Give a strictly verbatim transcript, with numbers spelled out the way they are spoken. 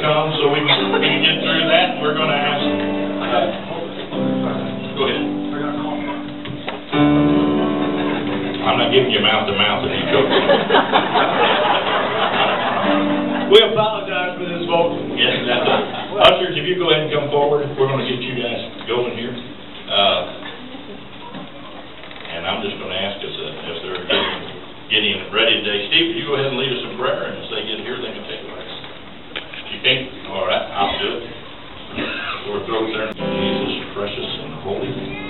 come so we can, we can get through that. We're going to ask. Uh, go ahead. I'm not giving you mouth to mouth if you go. We apologize for this, folks. Yes, that's it. Ushers, if you go ahead and come forward, we're going to get you guys going here. Uh, and I'm just going to ask us uh, if they're getting, getting ready today. Steve, you go ahead and lead us in prayer, and as they get here, they can take place. You think? All right, I'll do it. Lord, throw it there. Jesus, precious and holy.